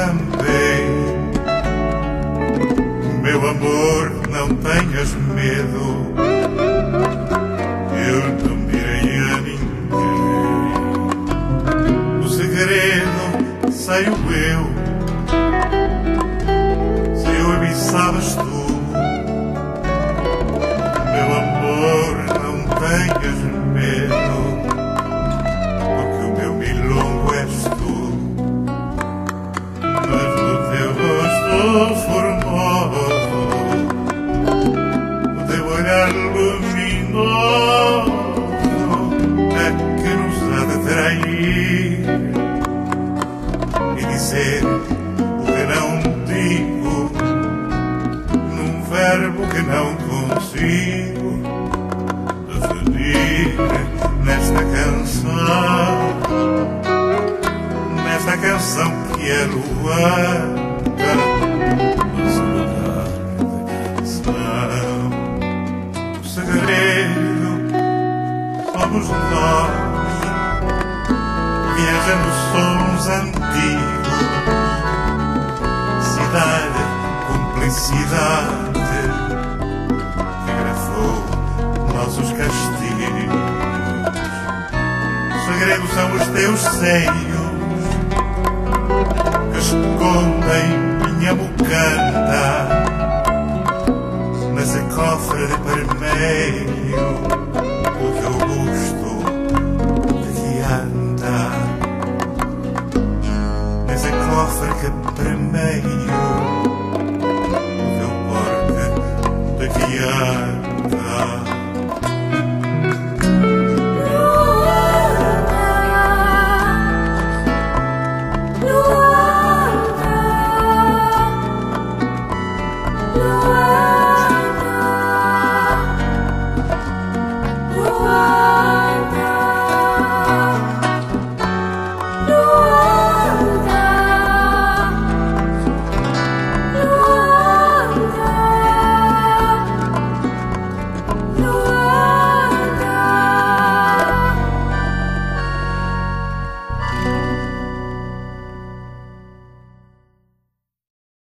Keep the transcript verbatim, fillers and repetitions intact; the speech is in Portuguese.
também. Meu amor, não tenhas medo, eu não direi a ninguém. O segredo sei-o eu, sei-o e sabes tu. Meu amor, não tenhas medo, porque o meu milongo és tu. Mas do teu rosto formoso, do teu olhar luminoso, é que nos há de trair e dizer o que não digo, num verbo que não consigo definir nesta canção, nesta canção que é luanda, mas mudar de canção. O segredo somos nós, viajando sons antigos, cidade, cumplicidade, que gravou nossos castigos. Os segredos são os teus seios, que escondem minha bucanda nesse cofre de permeio, o teu gosto de que anda nesse cofre que permeio, o teu porte de que anda.